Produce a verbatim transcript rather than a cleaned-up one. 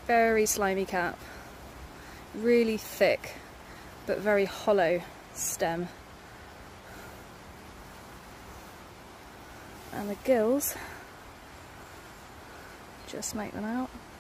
Very slimy cap. Really thick, but very hollow stem. And the gills, just make them out.